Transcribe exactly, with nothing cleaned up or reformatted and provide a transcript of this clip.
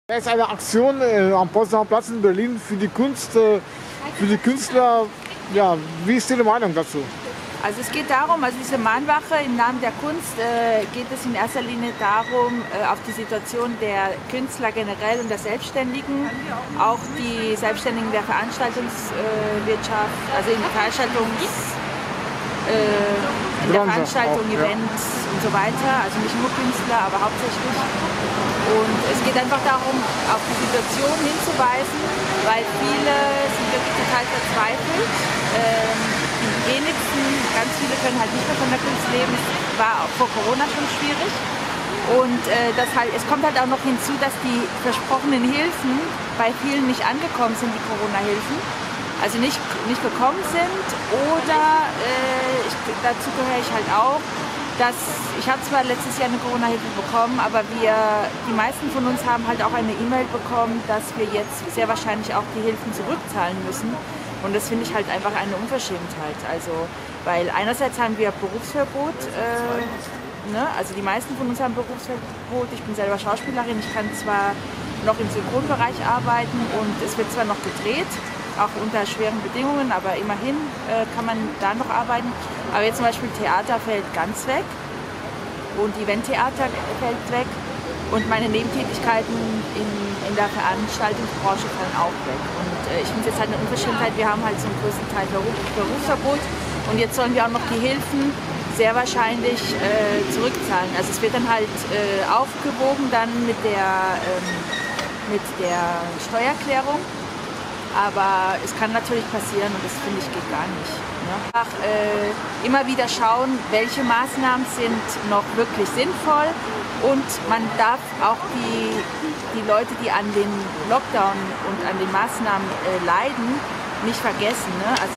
Da ist eine Aktion äh, am Potsdamer Platz in Berlin für die Kunst, äh, für die Künstler. Ja, wie ist Ihre Meinung dazu? Also es geht darum, also diese Mahnwache im Namen der Kunst äh, geht es in erster Linie darum, äh, auf die Situation der Künstler generell und der Selbstständigen, auch die Selbstständigen der Veranstaltungswirtschaft, äh, also in der Veranstaltungs, äh, in der Veranstaltung, auch, Events ja. und so weiter, also nicht nur Künstler, aber hauptsächlich. Und es geht einfach darum, auf die Situation hinzuweisen, weil viele sind wirklich total verzweifelt. Ähm, die wenigsten, ganz viele können halt nicht mehr von der Kunst leben. Es war auch vor Corona schon schwierig. Und äh, das halt, es kommt halt auch noch hinzu, dass die versprochenen Hilfen bei vielen nicht angekommen sind, die Corona-Hilfen. Also nicht, nicht gekommen sind oder äh, ich, dazu gehöre ich halt auch. Das, ich habe zwar letztes Jahr eine Corona-Hilfe bekommen, aber wir, die meisten von uns haben halt auch eine E-Mail bekommen, dass wir jetzt sehr wahrscheinlich auch die Hilfen zurückzahlen müssen. Und das finde ich halt einfach eine Unverschämtheit. Also, weil einerseits haben wir Berufsverbot, äh, ne? Also die meisten von uns haben Berufsverbot. Ich bin selber Schauspielerin, ich kann zwar noch im Synchronbereich arbeiten und es wird zwar noch gedreht, auch unter schweren Bedingungen, aber immerhin äh, kann man da noch arbeiten. Aber jetzt zum Beispiel Theater fällt ganz weg und Eventtheater fällt weg und meine Nebentätigkeiten in, in der Veranstaltungsbranche fallen auch weg. Und äh, ich finde es jetzt halt eine Unverschämtheit, wir haben halt zum größten Teil Beruf, Berufsverbot und jetzt sollen wir auch noch die Hilfen sehr wahrscheinlich äh, zurückzahlen. Also es wird dann halt äh, aufgewogen dann mit der, ähm, mit der Steuererklärung. Aber es kann natürlich passieren und das finde ich geht gar nicht. Ne? Einfach, äh, immer wieder schauen, welche Maßnahmen sind noch wirklich sinnvoll und man darf auch die, die Leute, die an den Lockdown und an den Maßnahmen äh, leiden, nicht vergessen. Ne? Also